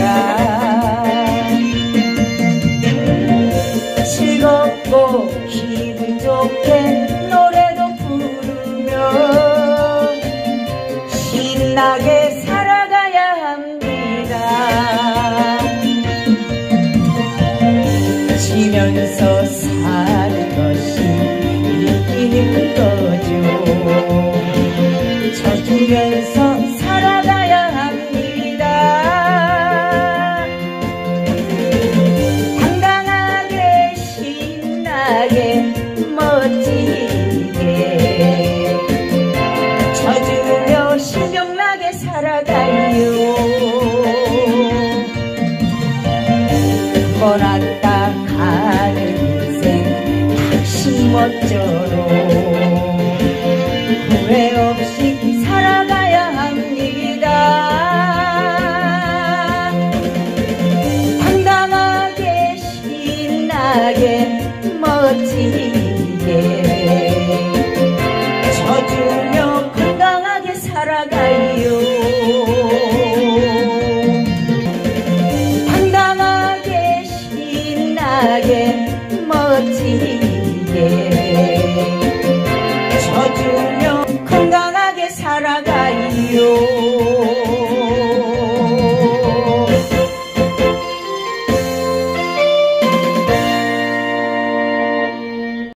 즐겁고 기분 좋게 노래도 부르며 신나게 살아가야 합니다. 지면서 사는 것이 이기는 거죠. 져주면서 살아가야 합니다. 당당하게 신나게 멋지게 져주며 신명나게 살아가요. 떠났다 가는 인생 당신 멋져로 후회 없이 살아가야 합니다. 당당하게 신나게 멋지게 져주며 건강하게 살아가요. 당당하게 신나게 멋지게